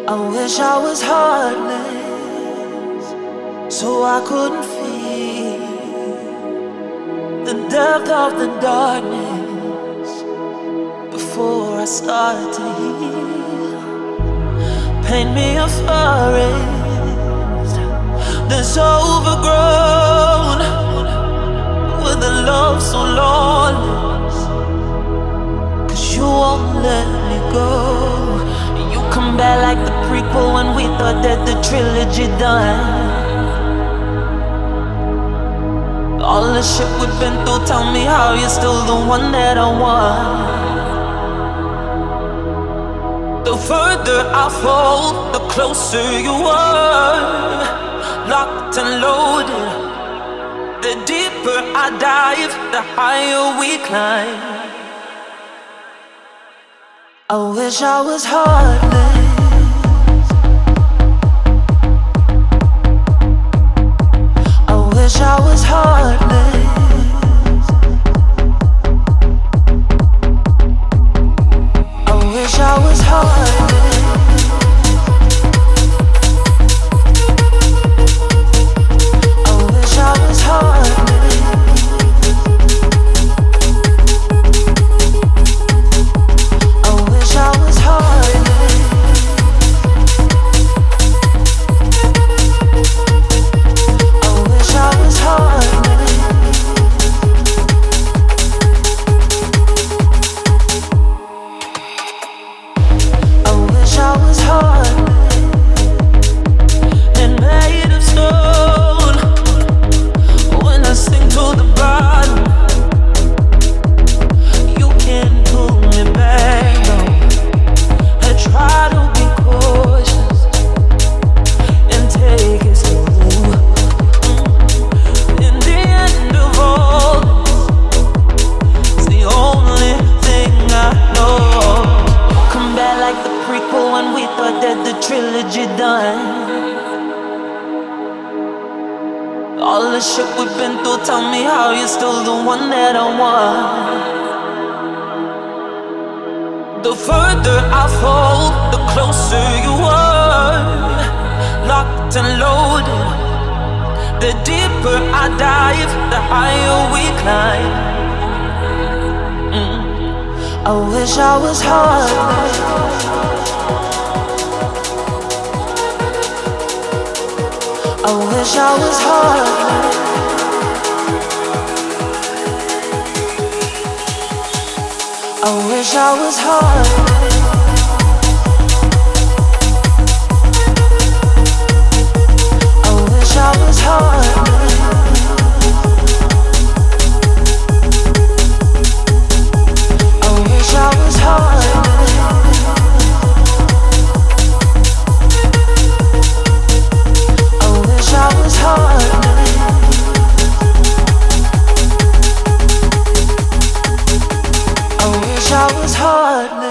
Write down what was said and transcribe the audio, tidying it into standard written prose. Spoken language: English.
I wish I was heartless, so I couldn't feel the depth of the darkness before I start to heal. Paint me a forest that's overgrown with a love so lawless, 'cause you won't let me go. You come back like the prequel when we thought that the trilogy done. All the shit we've been through, tell me how you're still the one that I want. The further I fall, the closer you are. Locked and loaded, the deeper I dive, the higher we climb. I wish I was heartless. I wish I was heartless. I wish I was heartless. I wish I was heartless. I wish I was heartless. I wish I was heartless. I wish I was heartless and made of stone. When I sink to the bottom, you can't pull me back, no. I try to be cautious and take it slow. In the end of all this, it's the only thing I know. Come back like the prequel when we thought that the trilogy done. All the shit we've been through, tell me how you're still the one that I want. The further I fall, the closer you are. Locked and loaded, the deeper I dive, the higher we climb. I wish I was heartless. I wish I was heartless. I wish I was heartless. I wish I was heartless. I wish I was heartless. I wish I was heartless. I wish I was heartless.